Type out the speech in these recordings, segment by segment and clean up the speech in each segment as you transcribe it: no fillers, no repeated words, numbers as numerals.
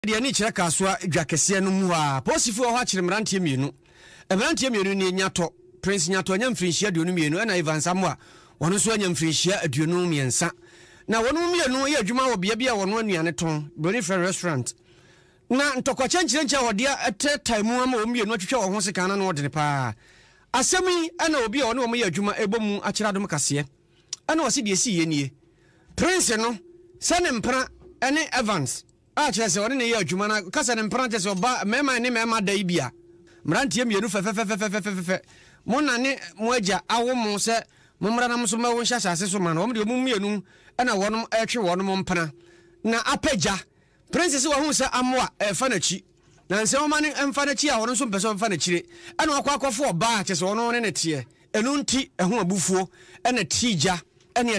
de ani kyerɛ kasoa dwakɛseɛ no mu a posifo ho akyerɛ mrantie mienu ne nyato Prince Nyato anya mfrinhyia aduonu mienu ɛna Evans Amoa wɔno so anya mfrinhyia aduonu miensa na wɔno mienu yɛ adwuma wɔ bia bia wɔno anuane ton Brony Friend Restaurant na ntɔkwakyɛ nkyerɛnkyɛ wɔde ɛtɛ taimu ama wɔn mienu atwitwa wɔn ho sika na wɔde ne paa asɛm yi ɛna obi a wɔne wɔn yɛ adwuma ɛbɔ mu akyerɛ adom kaseɛ ɛna wɔsi de esi yɛ nie Prince no sɛ ne mpra ɛne Evans kyerɛ sɛ wɔne ne yɛ adwuma na kasa ne mpra kyerɛ sɛ ɔba mɛma ne mɛma da yi bia mrantie mienu fɛfɛfɛfɛfɛfɛ mo na ne mo agya awo mo sɛ mo mra na mo so ma wo hyɛ asase so ma na wɔn de mo mienu ɛna wɔn ɛtwe wɔn mo mpana na apagya Princess wa hu sɛ Amoa ɛfa n'akyi na nsɛ wɔn ne ɛmfa n'akyi a wɔn nso mpɛ sɛ ɔmfa n'akyire ɛna akɔ akɔfo ɔbaa kyerɛ sɛ wɔn ne ne teɛ ɛno nti ɛho abufuo ɛna tiigya ɛna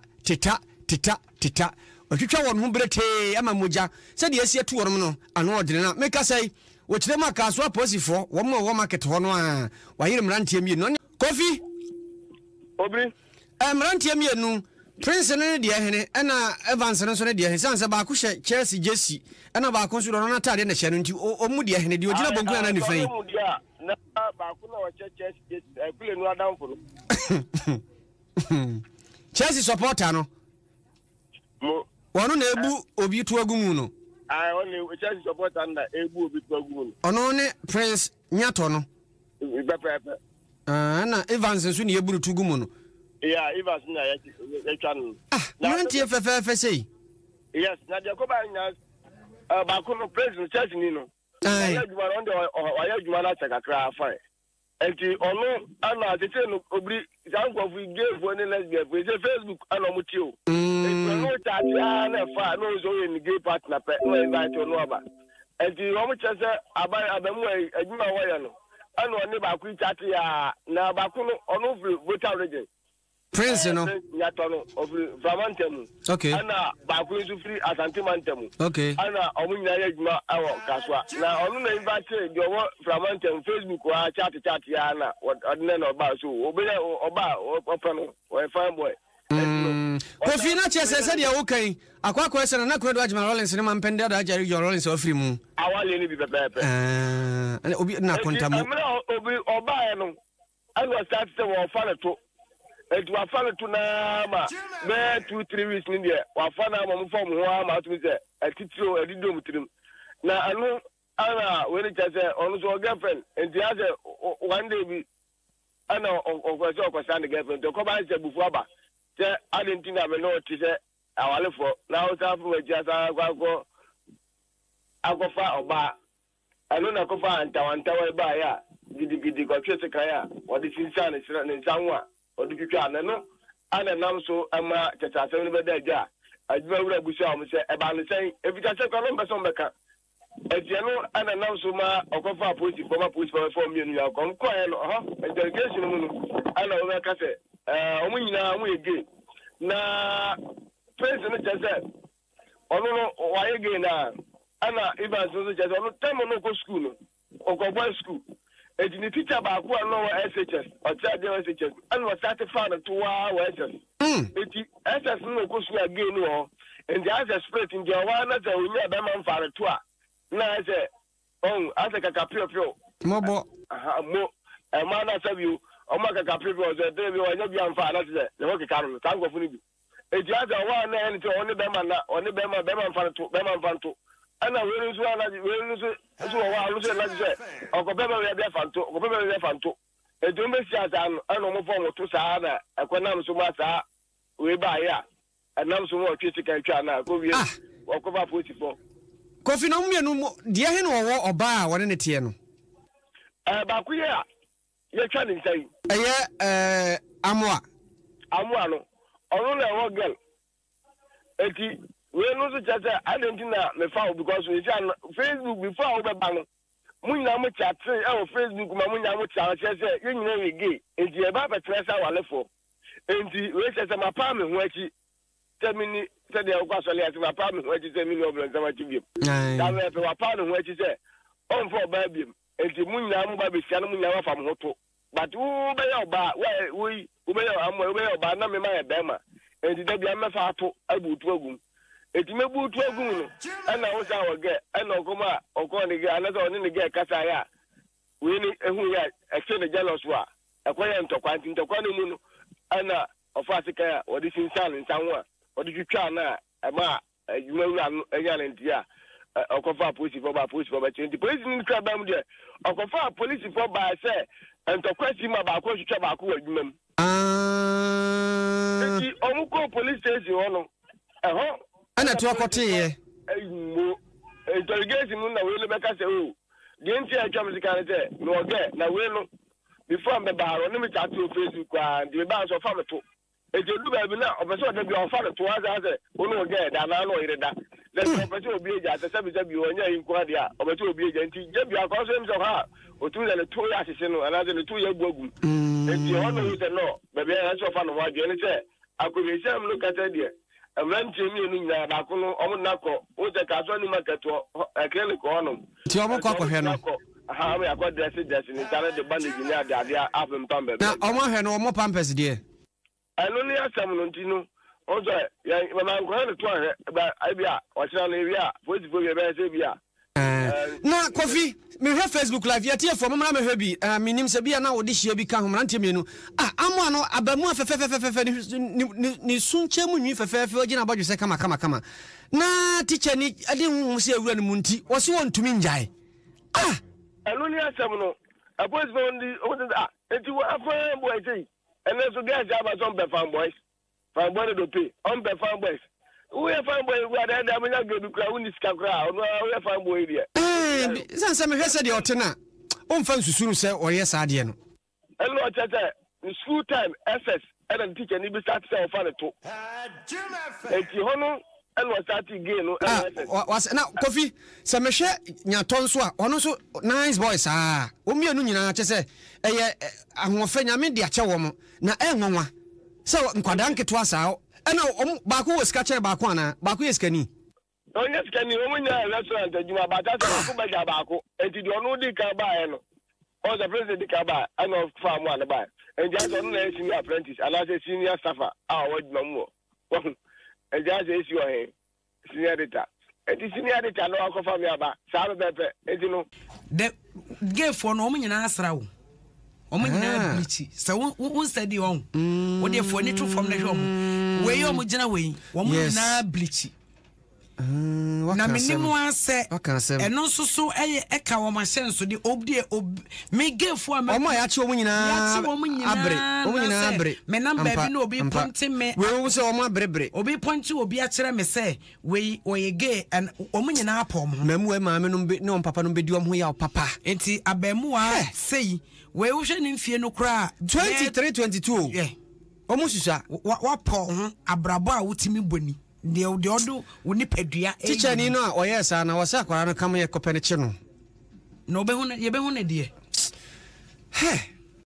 teta otwitwa wɔn ho brete ama mogya sɛ de asi atu wɔn no ano ɔdene na meka sɛ wɔkyerɛ mu akaso aposifo wɔn mo wɔ market hɔ no a wayere mrantie mienu Kofi obri mrantie mienu Prince ne de hene ɛna Evans no so ne de hene sanse ba ko hyɛ Chelsea jersey ɛna ba ko so do no atade ne hyɛ no nti o mu de hene de ogina bonku na ne fɛn na ba ko na wɔhyɛ Chelsea jersey kule no adamfo no Chelsea supporter no mo wɔno na ebu obi to agu mu no only Chelsea supporter na ebu obi to agu mu ono ne Prince Nyato no pepe na Evans nso ne eburu to gu mu no yeah Evans na ya twan na ntie fefefe sei yes na de ko ba nya ba ko no President Chelsea ni no ya juma ron de ya juma na chakakra fine enti ono ana tete no obri sankofu gave ni lesbian for Facebook ana mo ti o no chat ya na fa no so we ni gay partner pe no invite no aba enti o mo chese abamu adwuma wo ya no ana oni ba ku chat ya na ba ku no ono voter region Prince no Nyato no of Framantem okay ana ba ku so free Asante Mantem okay ana omu nyina ya adwuma awo kaswa na ono na invite de owo Framantem Facebook wa chat ya na odne na oba so obele oba opano o fine boy Kofi na chese se de wo kan akwakọ ese na Credo Ajima Rollins ne mampende da Ajari Rollins ofri mu awale ni bi pepe obi na kontamu obi oba e no anu start se wo fa na to etu wa fa na to na ma be 2-3 weeks ni de wa fa na ma mo fo mo ho ma to se atitiro edido mutirim na anu ana we ni chese onu so girlfriend enti ase one day bi ana okwese the girlfriend to ko ba se bufu aba se adentina me no ti se awalefo na o sa fu waji asa akofa oba anu na kofa antawantawa ba ya gidigidi ko twese kan ya odi sinsa ne nsanwa odi twitwa na no ana nam so ama chatasem ne beda agya adwuma wura busa o se e ba ne sen evita se ko no mbeso mbeka etiano ana nam so ma okofa police for me nu ya ko ko e no interrogation mu no ana o meka se omu nyina mu ege na president chese onu no wa ege na ana Evans so chese onu time no go school no o go boy school edi ni teacher ba ko no SHS o cha de SHS anu wa certify to wa SS edi SS no go school again no and the SS spirit in the one na za onya be man fare to a na say on asa kaka pio mobo mo e ma na sabiu o ma kaka pio so de bi onya bi amfa na say le ho keka no kan go fu ni bi edi asa wa na en to oni be man na oni be man fare to ana we nso so wa lu se na say okobebe we bia fanto edi mbe si asa no ana mo fo mo to sa na ekwana so ma sa we ba ya anam so mo twese kan twa na ko wie okoba posifo Kofi no mienu de he no wo oba a wone ne tie no ba ku ye a ye twa ne nsai Amoa no onu na wo girl eti we no so chase adentina me foul because we say Facebook before we be ba no munya mo chat Facebook ma munya mo chat say ye nyina we gay enti e ba betresa walefo enti we say ma pa me ho achi temini said the Okwasoli as my apartment where you say million of them to give. That way, for apartment where you say, on for baby, and the Munya Baby Sanamunya from Hoto. But who may your bar, where we may our bar, no, my Bama, and the Debbie Amafato, I would etimebu tu agu no ana wo sa wo ge ana okoma okon ge ana so ne ge kasa ya we ni ehu ya eche ne jealous wa ekoya ntokwa no mu no ana ofasika ya wodi sinsan nsanwo a wodi twitwa na ma adwumawura anya ne ntia okofa police for ba 20 police ni kra bam de okofa police for ba se ntokwa si ma ba ko twitwa ba ko adwumam eti omuko police station hono ana to akote mo interrogation na we le beka se o de nti a twam sika ne se no oge na we no before me ba ro ne me chat to Facebook and the ba so fa me to ejedu ba bi na obeso de bi on fa to aza onu oge da na no ire da le obeso obi eja se se bi onya yin kwa dia obeso obi eja nti je bi akọ so em so ha otu le to ya sese no ana le to ya guagu enti ono se no be be ya so fa no wa je ne se akobesi am no kata dia Avanti mi enu nya ba ko no omo nakọ o je ka so ni market o ekele ko ono ti omo ko hwe no ha me akọ dress ni tare de bandage ni ade afem pambe na omo hwe no omo pampers de eno ni asam no ntino o je ya ma nko ne to hwe ba bia o chira no bia voice be be se bia na Kofi me hwe Facebook live ya tie fo mo na me hwe bi minim se bia na wo de hia bi ka ho mrante mienu amo no abamu afefefefefe ni sunche mu nwi fefefe ogina abadwo se kama na teacher ni ade hu se awura no munti wo se won tumi njai eno ni asam no voice be on the enti wo afa boy say ene so guys aba some be fan boys do pay on be fan boys we fan boy we ada da menya gedu kra uni sika kra ono we fan boy dia sansa me hwese de otena o mfa nsusuru se oye saade no eno tete school time ss and teacher ni bi start say fan to enti hono eno start again no was na Kofi se me hwe nyato nso a ono so nice boys o mienu nyina che se eye ahofe nyame de ache wo mo na enwanwa se nkwada nketo asa ana ba ko weska chere ba ko ana ba ko yeskani onye skani o munya restaurant ajuma ba ta se ko ba ja ba ko enti de onu di ka ba e no o the president di ka ba ana farm one ba enja so no na senior apprentice ala se senior staffer waduma mu enja se esi o he senior editor enti senior editor no akofa me aba sa be pepe enti no de gefo no omunyina asra wo omunyina bichi sa won study on wo de fo ni to from na hwe we yo mugina we wo munyina bleach na minimu ase eno soso eka wo masenso de obde me gefo am omo ya che wo munyina abre me number bi no obi ponte me we wo se omo abrebre obi ponte obi a kire me se we oye ge and omunyina apom mamu e maame no be no papa no be di omo ya papa enti abamu a sei we wo hwe ne mfie no kra 2322 yeah omo susa wa po ho abrabo a wotimi boni de odo woni padua teacher ni no a oye sa na wasa kwara no kam ye kopene che no no be hu ne ye be hu ne de